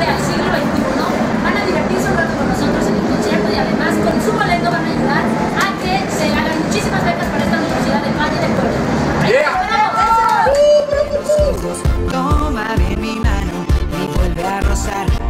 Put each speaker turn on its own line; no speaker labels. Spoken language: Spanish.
acorde al siglo XXI. Van a divertirse un rato con nosotros en el concierto y además con su boleto van a ayudar a que se hagan muchísimas becas para esta Universidad de Valle del Puebla.
Toma bien mi mano y vuelve a rozar.